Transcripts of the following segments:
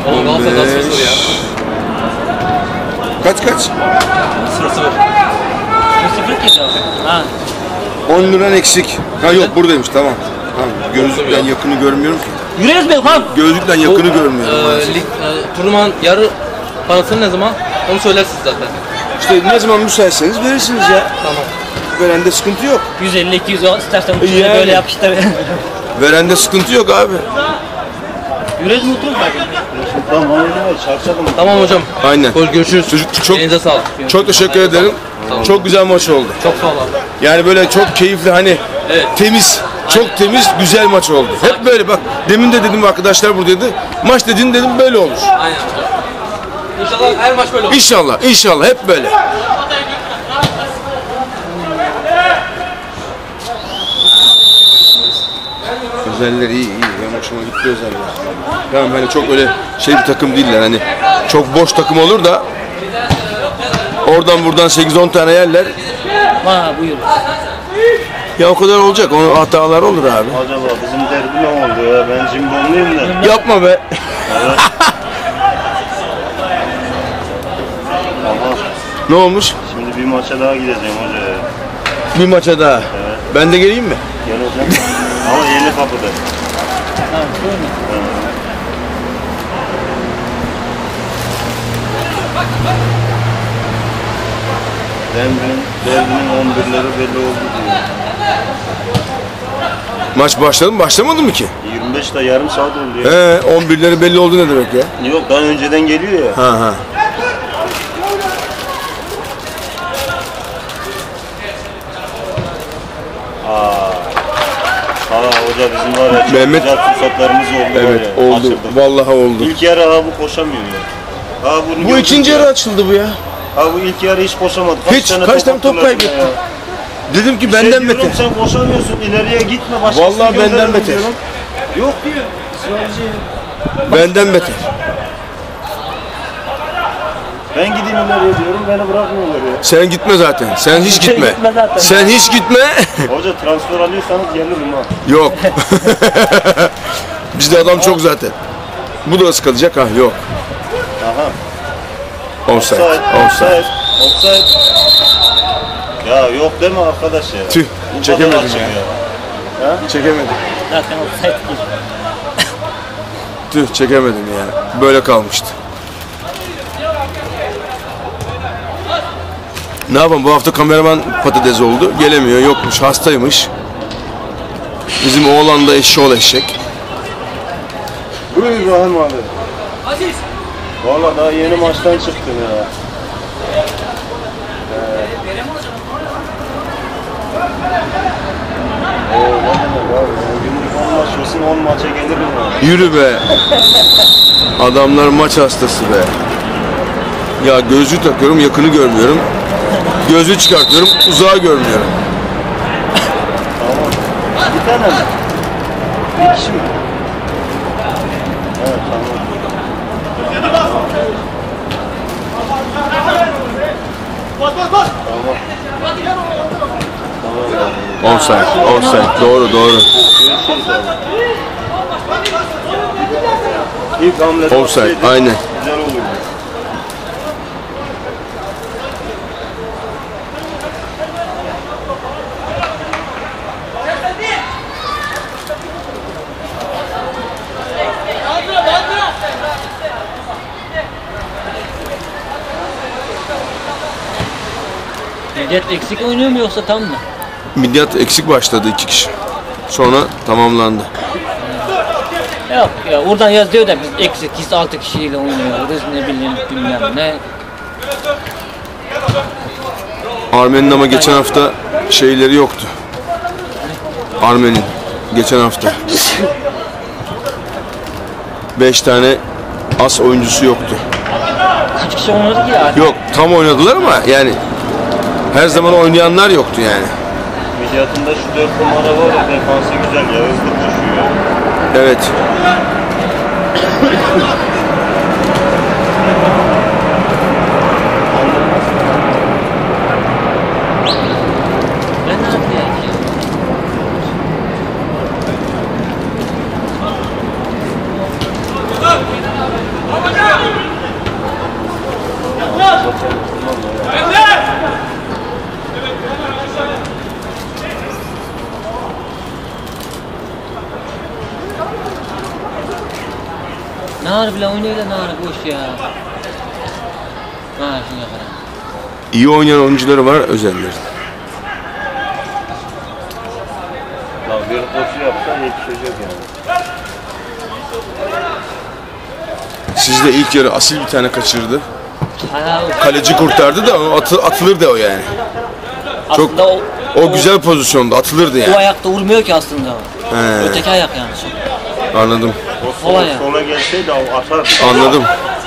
Oğlum Galatasaray nasıl sıfır ya? Kaç? 0-0. 0 ki ha. 10 liran eksik. Ha yok buradaymış tamam. Tamam. Gözlükten yakını görmüyorum ki. Yürüyoruz be kan. Gözlükten yakını görmüyorum. Turnuvanın yarı parasını ne zaman? Onu söylersiniz zaten. İşte ne zaman müsaitseniz verirsiniz ya. Tamam. Verende sıkıntı yok. 150-200 istersen uçurda Yani. böyle yapıştır. Verende sıkıntı yok abi. Yürüyoruz mu otururuz belki? Tamam hocam. Aynen. Görüşürüz. Çocuk çok Elinize sağlık. çok teşekkür ederim. Tamam. Çok güzel maç oldu. Çok sağ ol abi. Yani böyle çok keyifli hani Evet. temiz, çok temiz, güzel maç oldu. Hep böyle bak. Demin de dedim arkadaşlar buradaydı. Maç dediğin dedim böyle olur. Aynen. İnşallah her maç böyle olur. İnşallah, inşallah hep böyle. Özeller iyi. Ben hoşuma gitti özeller. Tamam hani çok öyle şey bir takım değiller hani çok boş takım olur da oradan buradan 8-10 tane yerler. Ha buyur. Ya o kadar olacak. O hatalar olur abi. Acaba bizim derbi ne oldu ya? Ben cimbomluyum da. Yapma be. Ama Ne olmuş? şimdi bir maça daha gideceğim hoca ya. Bir maça daha. Evet. Ben de geleyim mi? Gel hocam. Ama yeni kapıda. Ha buyur. Derbinin 11'leri belli oldu diyor. Maç başladı mı? Başlamadı mı ki? 25 da yarım saat oldu ya. 11'leri belli oldu ne demek ya? Yok daha önceden geliyor ya. Ha. Hoca bizim var ya çok Mehmet- güzel fırsatlarımız oldu. Evet var ya, oldu. kaçırdık. Vallahi oldu. İlk yarı bu koşamıyor ya. Bunu Bu gördük ikinci ya. yarı açıldı bu ya. Bu ilk yarı hiç koşamadı. Hiç, kaç tane top attılar kaybetti? ya. Dedim ki Şey benden diyorum, beter. sen koşamıyorsun ileriye gitme başkasını Vallahi benden gönderelim beter. diyorum. Yok diyor. İsrailci. Benden beter. Ben gideyim ileriye diyorum beni bırakmıyorlar ya. Sen gitme zaten. Sen hiç gitme. Gitme zaten. Sen hiç gitme. Hoca transfer alıyorsanız gelirim ha. Yok. Bizde adam çok zaten. Bu da ıskalacak ha yok. Aha. Offside. Offside. Offside. Ya yok deme arkadaş ya. Tüh. Bu Çekemedim kadar açık ya. Çekemedim. Zaten olsaydı. Tüh çekemedim ya. Böyle kalmıştı. Ne yapalım bu hafta kameraman patates oldu. Gelemiyor yokmuş hastaymış. Bizim oğlan da eşşoğlu eşek. Buyur İbrahim abi. Valla daha yeni maçtan çıktım ya. Günlük 10 maç olsun 10 maça gelirim abi. Yürü be. Adamlar maç hastası be. Ya gözlüğü takıyorum yakını görmüyorum. Gözlüğü çıkartıyorum uzağı görmüyorum. Tamam. Bir tane mi? Bir kişi mi? Evet tamam. Offside. Doğru. İlk hamlede Offside, atsaydı aynen. güzel olurdu. Millet eksik oynuyor mu yoksa tam mı? Midyat eksik başladı 2 kişi. Sonra tamamlandı. Yok ya oradan yazıyor da biz eksik 6 kişiyle oynuyoruz ne bileyim bilmem ne. Armen'in ama geçen hafta şeyleri yoktu. Armen'in geçen hafta 5 tane as oyuncusu yoktu. Kaç kişi oynadı ki ya? Yok tam oynadılar ama yani her zaman oynayanlar yoktu yani. Midyatında şu 4 numara var ya defansı güzel ya hızlı koşuyor. Evet. Ben ne yapayım? Nar bile oynuyorlar, nar boş ya. Nar şuna kadar. İyi oynayan oyuncuları var Özellerin. Lan bir koşu yapsa yetişecek yani. Sizde ilk yarı Asil bir tane kaçırdı. Ha, Kaleci kurtardı da o atılırdı o yani. Çok aslında o güzel pozisyonda atılırdı o yani. ayakta vurmuyor ki aslında. He, Öteki ayak yani. anladım. O Olay ya. sola gelseydi atardı. Anladım.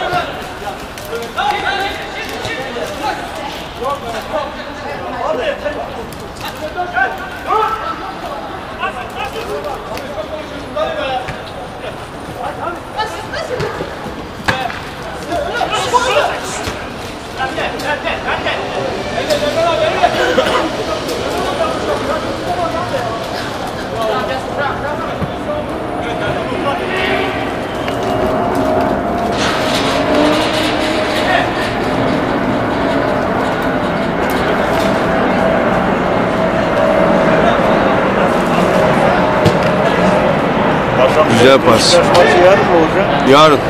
Güzel pas. Beşiktaş maçı yarın mı olacak? Yarın.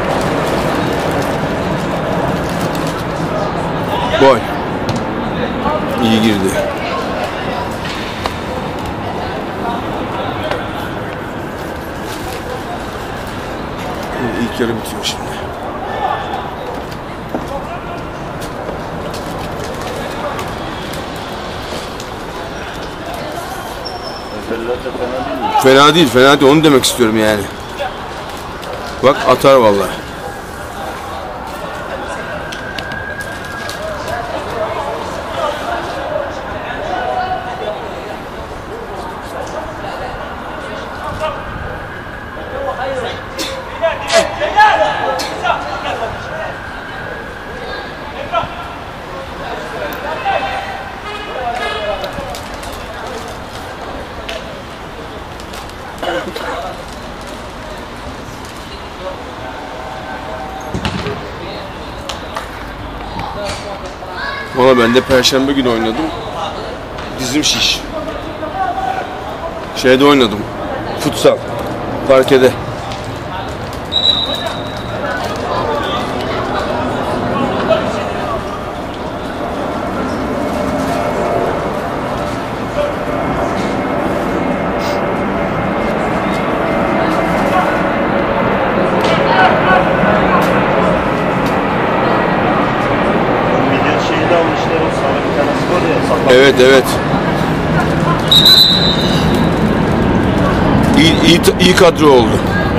Gol. İyi girdi. İlk yarı bitiyor şimdi. Özeller de fena değil mi? Fena değil, fena değil. Onu demek istiyorum yani. Bak atar vallahi. Valla ben de Perşembe günü oynadım. Dizim şiş. Şeyde oynadım. Futsal. Parkede. Millet şeyi de almışlar, o sana bir tanesi var ya, sakal. Evet, evet. İyi kadro oldu.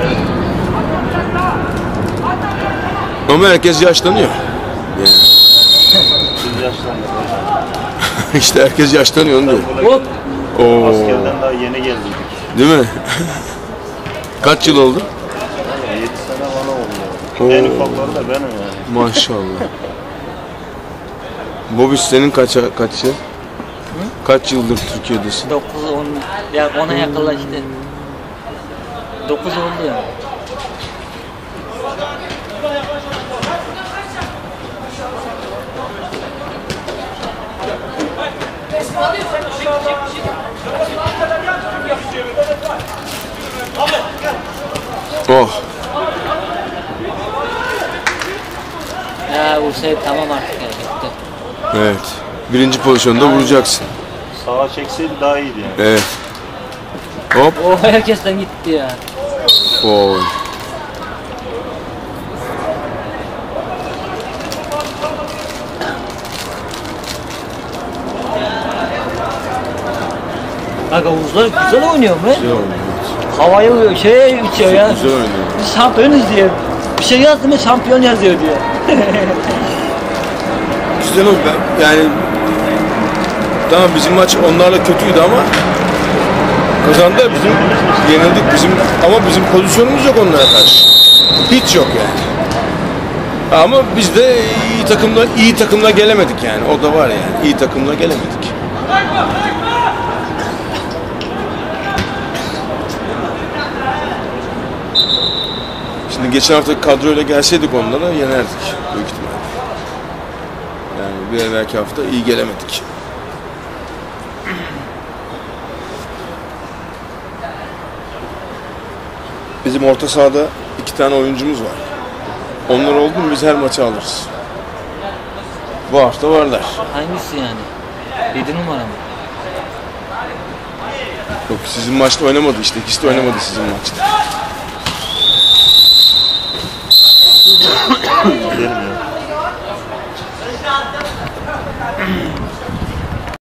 Ama herkes yaşlanıyor. Yani. Biz yaşlandık. İşte herkes yaşlanıyor onu diyor. Hop. Oo. Askerden daha yeni geldik. Değil mi? Kaç yıl oldu? 7 sene bana Oo. oldu. En ufakları da benim yani. Maşallah. Bobis senin kaç yıl? Kaç yıldır Türkiye'desin? 9 10 ya 10'a yakınlaştı. 9 oldu ya. Oh. Ya Usayd tamam artık ya bitti. Evet. Birinci pozisyonda vuracaksın. Sağa çekseydi daha iyiydi yani. Evet. Hop. O herkesten gitti ya. Gol. Bak Oğuzlar güzel oynuyor mu? Güzel oynuyor. Evet. Havayı içiyor ya. Güzel oynuyor. Biz şampiyonuz diye. Bir şey yazdı mı şampiyon yazıyor diye. Güzel oynuyor. Yani tamam bizim maç onlarla kötüydü ama kazandı. Bizim yenildik bizim ama bizim pozisyonumuz yok onlara karşı. Hiç yok yani. Ama biz de iyi takımla gelemedik yani. O da var yani. İyi takımla gelemedik. Şimdi geçen hafta kadroyla gelseydik onlara yenerdik büyük ihtimalle. Yani bir evvelki hafta iyi gelemedik. Bizim orta sahada 2 tane oyuncumuz var. Onlar oldu mu biz her maçı alırız. Bu hafta varlar. Hangisi yani? 7 numara mı? Yok sizin maçta oynamadı işte. İkisi de oynamadı sizin maçta.